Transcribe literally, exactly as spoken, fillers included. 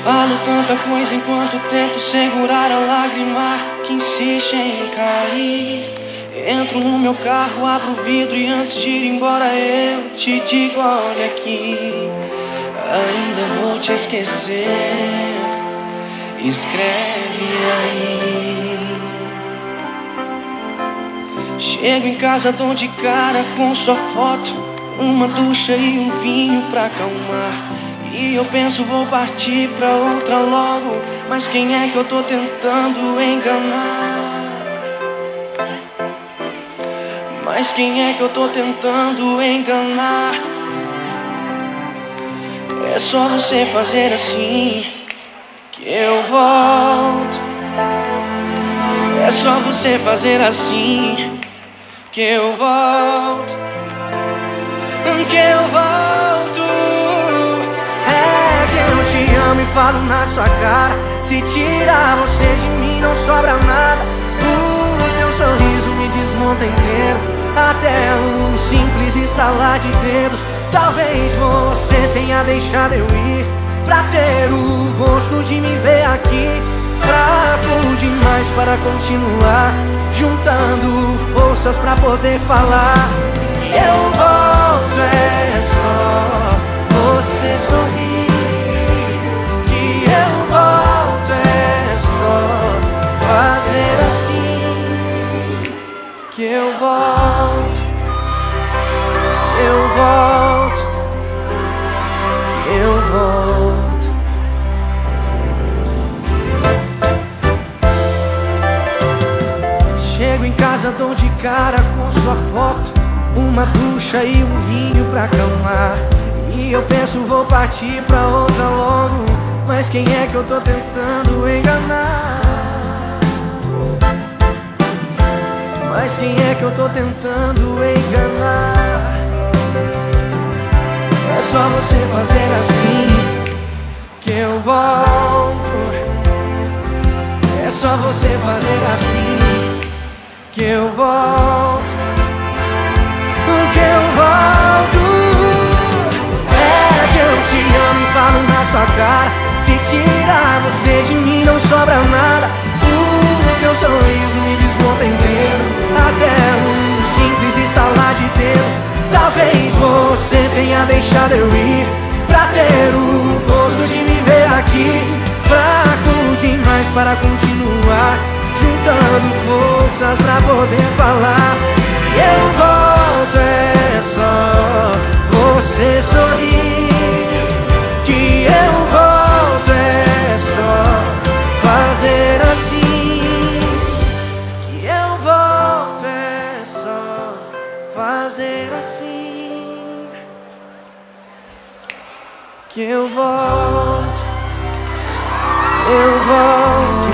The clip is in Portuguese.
Falo tanta coisa enquanto tento segurar a lágrima que insiste em cair. Entro no meu carro, abro o vidro e antes de ir embora eu te digo: olha aqui, ainda vou te esquecer. Escreve aí. Chego em casa, dou de cara com sua foto, uma ducha e um vinho pra acalmar. E eu penso, vou partir pra outra logo, mas quem é que eu tô tentando enganar? Mas quem é que eu tô tentando enganar? É só você fazer assim que eu volto. É só você fazer assim que eu volto. Que eu volto. É que eu te amo e falo na sua cara. Se tirar você de mim não sobra nada. O teu sorriso me desmonta inteiro, até um simples estalar de dedos. Talvez você tenha deixado eu ir pra ter o gosto de me ver aqui. Fraco demais para continuar, juntando forças pra poder falar. Eu volto, é só você sorrir. Que eu volto, é só fazer assim. Que eu volto, eu volto, eu volto. Chego em casa, dou de cara com sua foto, uma ducha e um vinho pra acalmar. E eu penso, vou partir pra outra logo, mas quem é que eu tô tentando enganar? Mas quem é que eu tô tentando enganar? É só você fazer assim que eu volto. É só você fazer assim que eu volto. Que eu volto. É que eu te amo e falo na sua cara. Se tirar você de mim não sobra nada. O teu sorriso me desmonta inteiro, até um simples estalar de dedos. Talvez você tenha deixado eu ir pra ter o gosto de me ver aqui. Fraco demais para continuar, juntando forças pra poder falar. Eu volto, é só você sorrir. Que eu volto, é só fazer assim. Que eu volto, é só fazer assim. Que eu volto, eu volto.